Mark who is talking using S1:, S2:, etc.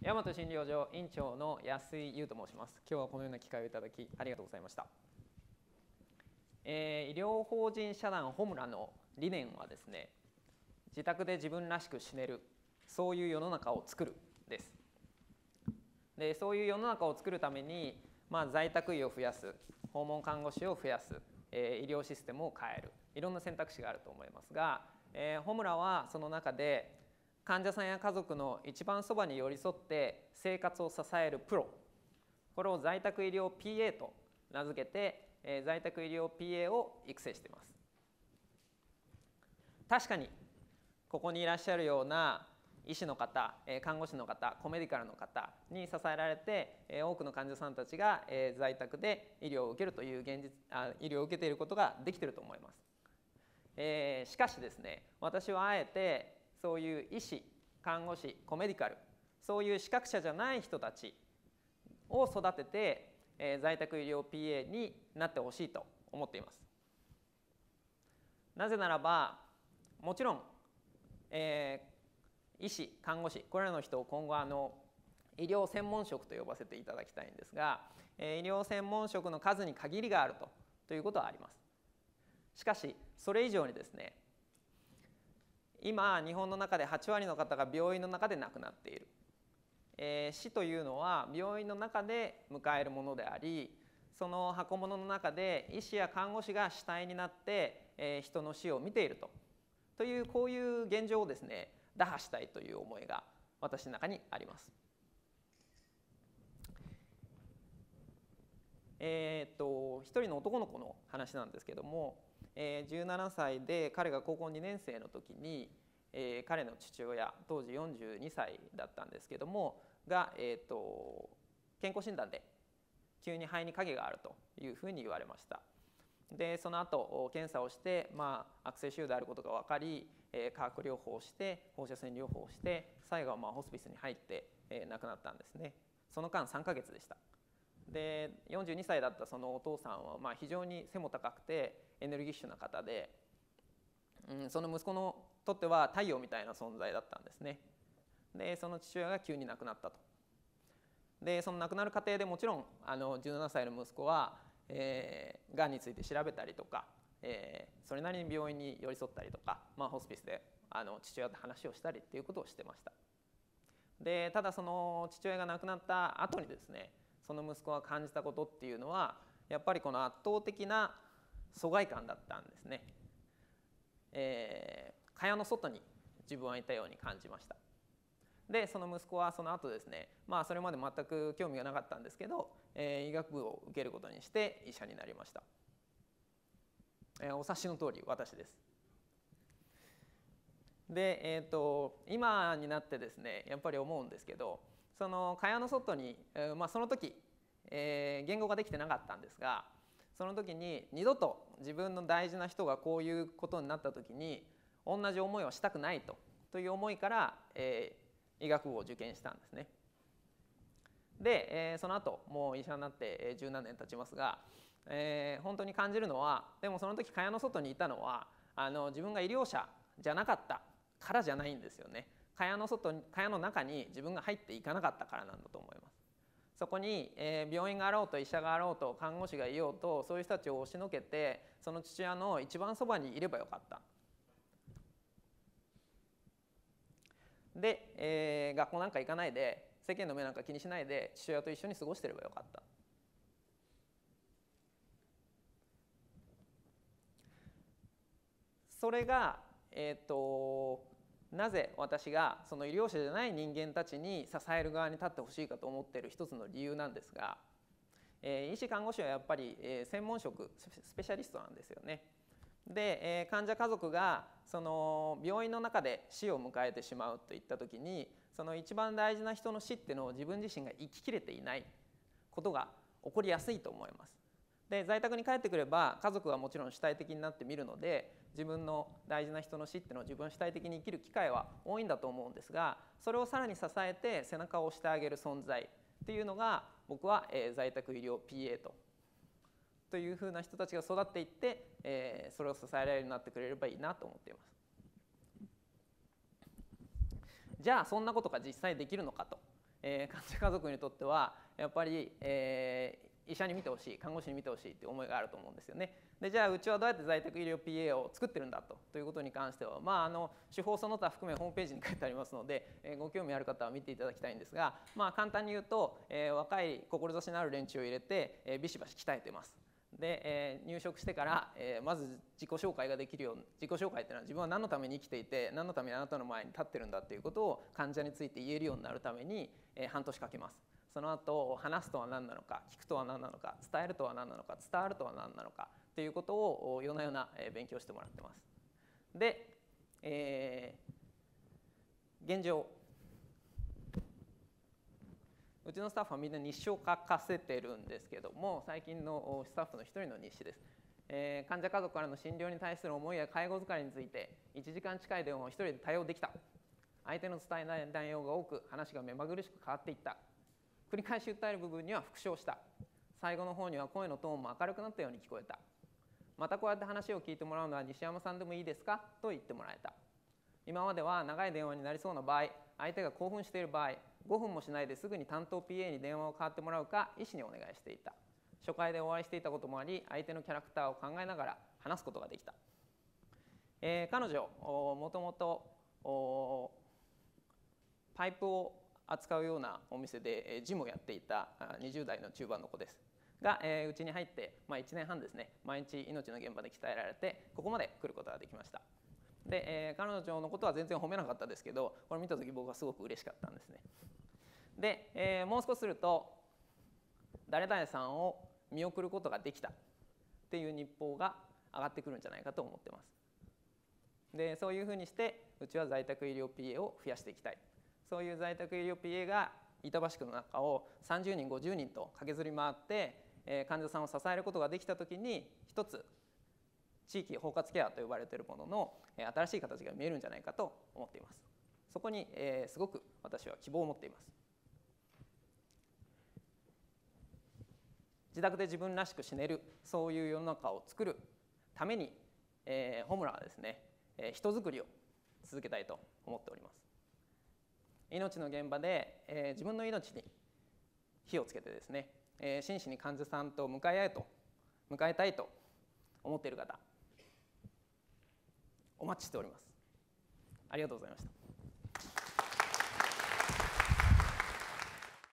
S1: 大和診療所院長の安井優と申します。今日はこのような機会をいただきありがとうございました。医療法人社団ホムラの理念はですね、自宅で自分らしく死ねる、そういう世の中を作るです。で、そういう世の中を作るために、在宅医を増やす、訪問看護師を増やす、医療システムを変える、いろんな選択肢があると思いますが、ホムラはその中で患者さんや家族の一番そばに寄り添って生活を支えるプロ、これを在宅医療 PA と名付けて、在宅医療 PA を育成しています。確かにここにいらっしゃるような医師の方、看護師の方、コメディカルの方に支えられて、多くの患者さんたちが在宅で医療を受けるという医療を受けていることができていると思います。しかしですね、私はあえてそういう医師、看護師、コメディカル、そういう資格者じゃない人たちを育てて、在宅医療 PA になってほしいと思っています。なぜならば、もちろん、医師、看護師、これらの人を今後医療専門職と呼ばせていただきたいんですが、医療専門職の数に限りがあるということはあります。しかしそれ以上にですね、今日本の中で8割の方が病院の中で亡くなっている。死というのは病院の中で迎えるものであり、その箱物の中で医師や看護師が主体になって、人の死を見ているというこういう現状をですね、打破したいという思いが私の中にあります。一人の男の子の話なんですけども、17歳で彼が高校2年生の時に、彼の父親、当時42歳だったんですけどもが、健康診断で急に肺に影があるというふうに言われました。でその後検査をして、悪性腫瘍であることが分かり、化学療法をして放射線療法をして最後はホスピスに入って、亡くなったんですね。その間3ヶ月でした。で42歳だったそのお父さんは、非常に背も高くてエネルギッシュな方で、その息子にとっては太陽みたいな存在だったんですね。でその父親が急に亡くなったと。でその亡くなる過程でもちろん17歳の息子はがんについて調べたりとか、それなりに病院に寄り添ったりとか、ホスピスで父親と話をしたりっていうことをしてました。でただその父親が亡くなった後にですね、その息子が感じたことっていうのはやっぱりこの圧倒的な疎外感だったんですね。蚊帳の外に自分はいたように感じました。でその息子はその後ですね、それまで全く興味がなかったんですけど、医学部を受けることにして医者になりました。お察しの通り私です。で、今になってですね、やっぱり思うんですけど、その蚊帳の外に、その時、言語ができてなかったんですが、その時に二度と自分の大事な人がこういうことになった時に同じ思いをしたくないという思いから、医学部を受験したんですね。で、その後もう医者になって十何年経ちますが、本当に感じるのは、でもその時蚊帳の外にいたのは自分が医療者じゃなかったからじゃないんですよね。蚊帳の中に自分が入っていかなかったからなんだと思います。そこに、病院があろうと医者があろうと看護師がいようと、そういう人たちを押しのけてその父親の一番そばにいればよかった。で、学校なんか行かないで世間の目なんか気にしないで父親と一緒に過ごしてればよかった。それが、なぜ私がその医療者じゃない人間たちに支える側に立ってほしいかと思っている一つの理由なんですが、医師看護師はやっぱり専門職スペシャリストなんですよね。で患者家族がその病院の中で死を迎えてしまうといった時に、その一番大事な人の死っていうのを自分自身が生ききれていないことが起こりやすいと思います。で在宅に帰ってくれば家族はもちろん主体的になってみるので、自分の大事な人の死っていうのを自分主体的に生きる機会は多いんだと思うんですが、それをさらに支えて背中を押してあげる存在っていうのが僕は在宅医療 PA というふうな人たちが育っていって、それを支えられるようになってくれればいいなと思っています。じゃあそんなことが実際できるのかと患者家族にとってはやっぱり、医者に見てほしい、看護師に見てほしいという思いがあると思うんですよね。でじゃあうちはどうやって在宅医療 PA を作ってるんだということに関しては、手法その他含めホームページに書いてありますので、ご興味ある方は見ていただきたいんですが、簡単に言うと、若い志のある連中を入れて、ビシバシ鍛えてます。で、入職してから、まず自己紹介ができるように、自己紹介っていうのは自分は何のために生きていて何のためにあなたの前に立ってるんだっていうことを患者について言えるようになるために、半年かけます。その後話すとは何なのか、聞くとは何なのか、伝えるとは何なのか、伝わるとは何なのかということを夜な夜な勉強してもらってます。で、現状うちのスタッフはみんな日誌を書かせてるんですけども、最近のスタッフの一人の日誌です。患者家族からの診療に対する思いや介護疲れについて1時間近い電話を一人で対応できた。相手の伝えない内容が多く話が目まぐるしく変わっていった。繰り返し訴える部分には復唱した。最後の方には声のトーンも明るくなったように聞こえた。またこうやって話を聞いてもらうのは西山さんでもいいですかと言ってもらえた。今までは長い電話になりそうな場合、相手が興奮している場合、5分もしないですぐに担当 PA に電話を代わってもらうか医師にお願いしていた。初回でお会いしていたこともあり、相手のキャラクターを考えながら話すことができた。彼女もともとパイプを扱うようなお店で事務をやっていた20代の中盤の子ですが、うちに入って1年半ですね、毎日命の現場で鍛えられてここまで来ることができました。で、彼女のことは全然褒めなかったですけど、これ見た時僕はすごく嬉しかったんですね。で、もう少しすると誰々さんを見送ることができたっていう日報が上がってくるんじゃないかと思ってます。でそういうふうにしてうちは在宅医療 PA を増やしていきたい。そういう在宅医療 PA が板橋区の中を30人50人と駆けずり回って、患者さんを支えることができた時に一つ地域包括ケアと呼ばれているものの新しい形が見えるんじゃないかと思っています。そこにすごく私は希望を持っています。自宅で自分らしく死ねる、そういう世の中を作るために、ホムラはですね、人づくりを続けたいと思っております。命の現場で、自分の命に火をつけてですね、真摯に患者さんと向かいたいと思っている方、お待ちしております。ありがとうございました。